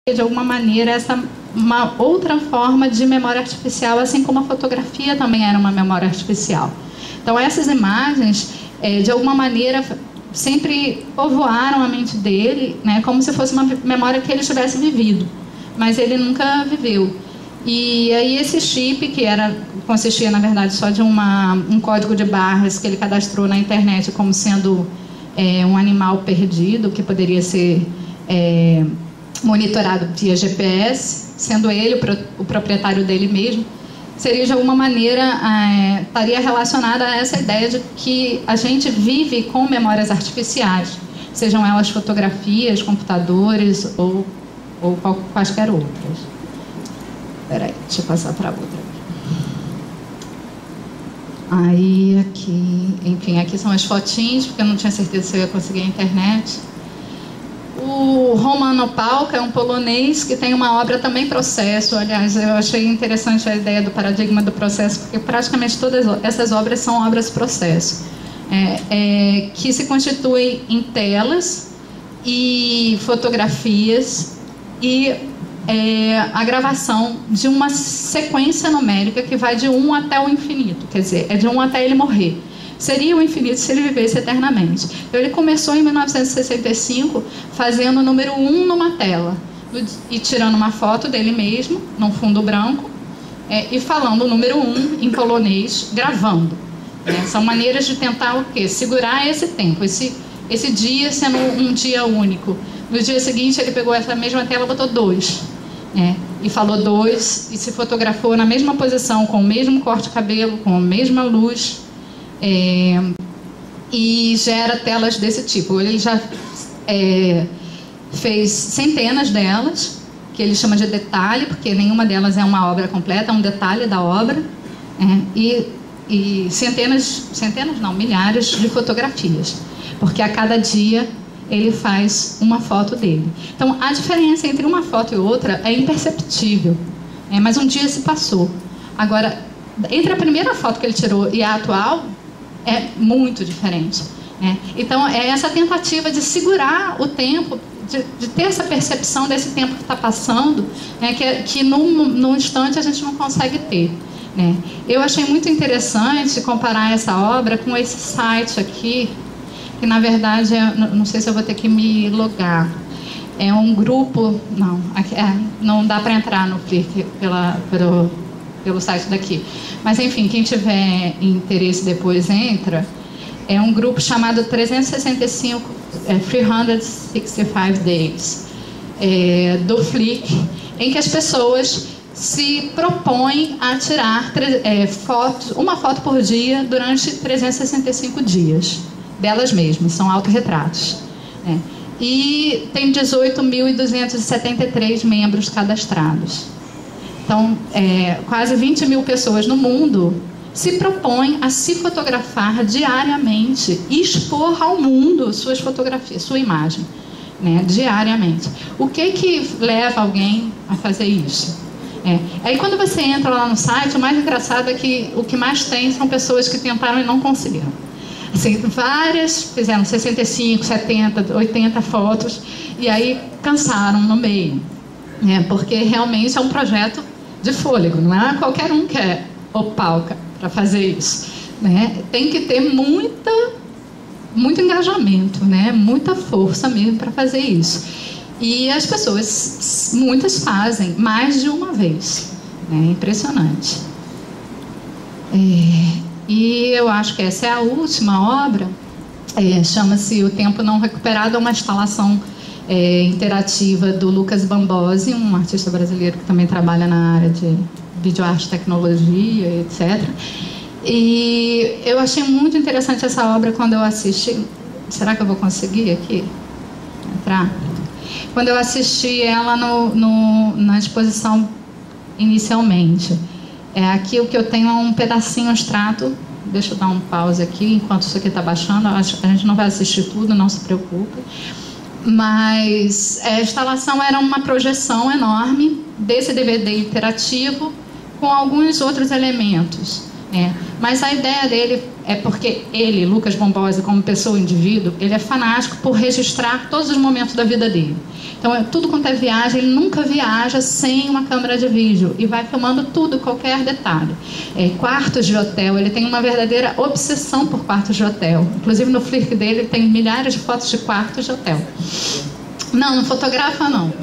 de alguma maneira uma outra forma de memória artificial, assim como a fotografia também era uma memória artificial. Então essas imagens, de alguma maneira, sempre povoaram a mente dele, né, como se fosse uma memória que ele tivesse vivido, mas ele nunca viveu. E aí esse chip, que consistia na verdade só de um código de barras que ele cadastrou na internet como sendo um animal perdido, que poderia ser monitorado via GPS, sendo ele o proprietário dele mesmo, seria de alguma maneira, estaria relacionada a essa ideia de que a gente vive com memórias artificiais, sejam elas fotografias, computadores ou quaisquer outras. Peraí, deixa eu passar para outra. Aí aqui, enfim, aqui são as fotinhas, porque eu não tinha certeza se eu ia conseguir a internet. O Roman Opałka é um polonês que tem uma obra também processo. Aliás, eu achei interessante a ideia do paradigma do processo, porque praticamente todas essas obras são obras processo, que se constituem em telas e fotografias e a gravação de uma sequência numérica que vai de 1 até o infinito, quer dizer, é de 1 até ele morrer. Seria o infinito se ele vivesse eternamente. Então, ele começou em 1965 fazendo o número 1 numa tela e tirando uma foto dele mesmo, num fundo branco, e falando o número 1 em polonês, gravando. São maneiras de tentar o quê? Segurar esse tempo, esse dia sendo um dia único. No dia seguinte, ele pegou essa mesma tela e botou 2. E falou 2 e se fotografou na mesma posição, com o mesmo corte de cabelo, com a mesma luz. E gera telas desse tipo. Ele já fez centenas delas, que ele chama de detalhe, porque nenhuma delas é uma obra completa, é um detalhe da obra, e centenas não, milhares de fotografias, porque a cada dia ele faz uma foto dele. Então a diferença entre uma foto e outra é imperceptível, mas um dia se passou. Agora, entre a primeira foto que ele tirou e a atual, é muito diferente. Então, é essa tentativa de segurar o tempo, de ter essa percepção desse tempo que está passando, que num instante a gente não consegue ter. Eu achei muito interessante comparar essa obra com esse site aqui, que na verdade, não sei se eu vou ter que me logar. É um grupo... não dá para entrar no Flickr pelo site daqui. Mas, enfim, quem tiver interesse depois entra. É um grupo chamado 365 Days, do Flickr, em que as pessoas se propõem a tirar uma foto por dia durante 365 dias, delas mesmas, são autorretratos. E tem 18.273 membros cadastrados. Então, quase 20 mil pessoas no mundo se propõem a se fotografar diariamente e expor ao mundo suas fotografias, sua imagem, diariamente. O que leva alguém a fazer isso? Aí, quando você entra lá no site, o mais engraçado é que o que mais tem são pessoas que tentaram e não conseguiram. Assim, várias fizeram 65, 70, 80 fotos e aí cansaram no meio, porque realmente é um projeto de fôlego, não é qualquer um que é Opałka para fazer isso, Tem que ter muito engajamento, muita força mesmo para fazer isso. E as pessoas, muitas fazem mais de uma vez, impressionante. E eu acho que essa é a última obra, chama-se O Tempo Não Recuperado, é uma instalação interativa do Lucas Bambosi, um artista brasileiro que também trabalha na área de videoarte, tecnologia, etc. E eu achei muito interessante essa obra quando eu assisti. Será que eu vou conseguir aqui entrar? Quando eu assisti ela na exposição inicialmente. Aqui o que eu tenho é um pedacinho, um extrato. Deixa eu dar um pause aqui enquanto isso aqui está baixando. A gente não vai assistir tudo, não se preocupe. Mas a instalação era uma projeção enorme desse DVD interativo com alguns outros elementos. Mas a ideia dele é porque ele, Lucas Bombosi, como pessoa, indivíduo, ele é fanático por registrar todos os momentos da vida dele. Então, tudo quanto é viagem, ele nunca viaja sem uma câmera de vídeo e vai filmando tudo, qualquer detalhe. Quartos de hotel, ele tem uma verdadeira obsessão por quartos de hotel. Inclusive, no Flickr dele, ele tem milhares de fotos de quartos de hotel. Não fotografa, não.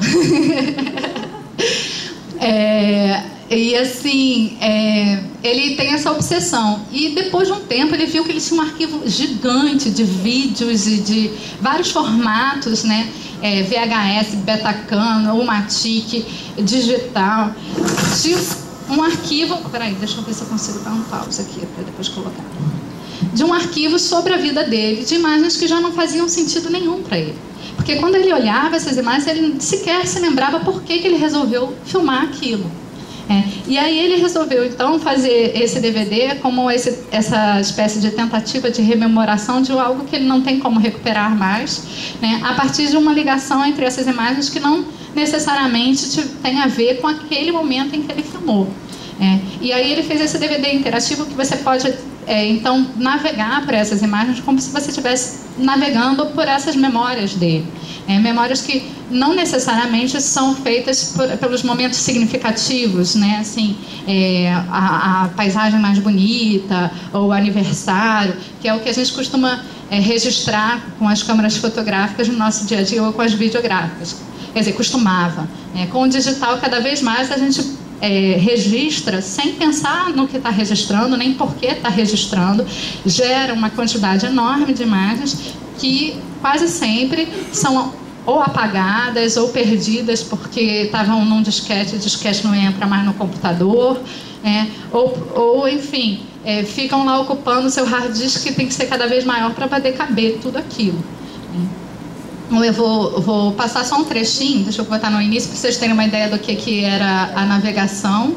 E assim, ele tem essa obsessão. E depois de um tempo ele viu que ele tinha um arquivo gigante de vídeos e de vários formatos, né? VHS, Betacam, Umatic, digital. De um arquivo... Peraí, deixa eu ver se eu consigo dar um pause aqui para depois colocar. De um arquivo sobre a vida dele, de imagens que já não faziam sentido nenhum para ele. Porque quando ele olhava essas imagens, ele sequer se lembrava por que ele resolveu filmar aquilo. E aí ele resolveu, então, fazer esse DVD como essa espécie de tentativa de rememoração de algo que ele não tem como recuperar mais, né, a partir de uma ligação entre essas imagens que não necessariamente tem a ver com aquele momento em que ele filmou. E aí ele fez esse DVD interativo que você pode, então, navegar por essas imagens como se você estivesse navegando por essas memórias dele. Memórias que não necessariamente são feitas pelos momentos significativos, né? Assim, a paisagem mais bonita, ou o aniversário, que é o que a gente costuma registrar com as câmeras fotográficas no nosso dia a dia ou com as videográficas. Quer dizer, costumava. Com o digital, cada vez mais a gente registra sem pensar no que está registrando, nem por que está registrando, gera uma quantidade enorme de imagens que quase sempre são ou apagadas ou perdidas porque estavam num disquete, o disquete não entra mais no computador, ou enfim, ficam lá ocupando o seu hard disk, que tem que ser cada vez maior para poder caber tudo aquilo. Eu vou passar só um trechinho, deixa eu botar no início para vocês terem uma ideia do que era a navegação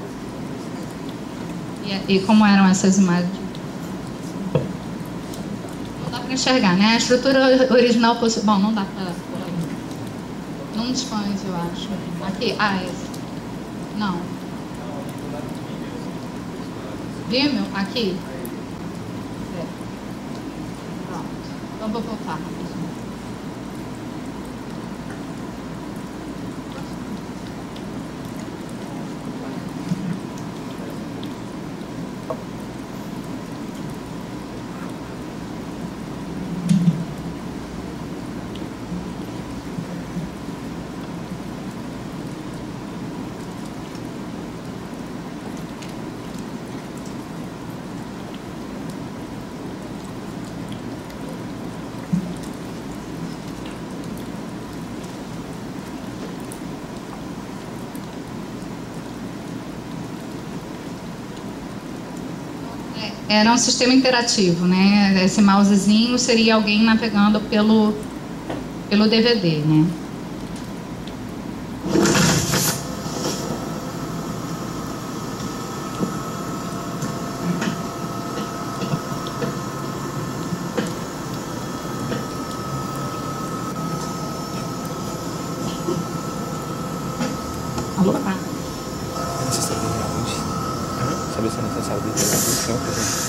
e como eram essas imagens. Não dá para enxergar, né? A estrutura original possível. Bom, não dá para. Num dos fãs, eu acho. Aqui, esse. Não. Vimeo? Aqui. Pronto. Então vou voltar. Era um sistema interativo, né? Esse mousezinho seria alguém navegando pelo DVD, né? Alô? Saber se é necessário de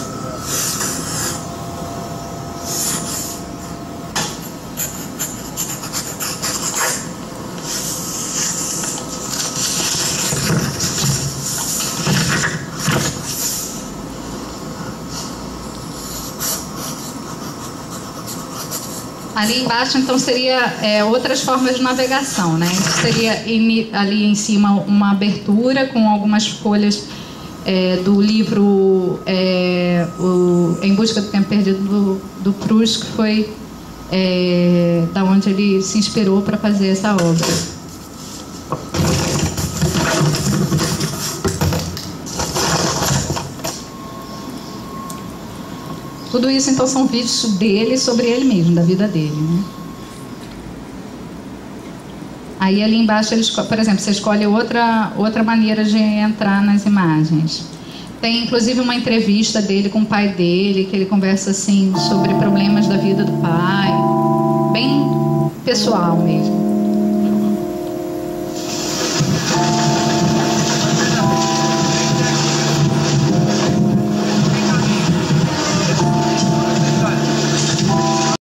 Ali embaixo, então, seria outras formas de navegação, né? Seria ali em cima uma abertura com algumas folhas do livro Em Busca do Tempo Perdido do Proust, que foi da onde ele se inspirou para fazer essa obra. Tudo isso, então, são vídeos dele sobre ele mesmo, da vida dele, né? Aí, ali embaixo, por exemplo, você escolhe outra maneira de entrar nas imagens. Tem, inclusive, uma entrevista dele com o pai dele, que ele conversa, assim, sobre problemas da vida do pai. Bem pessoal mesmo.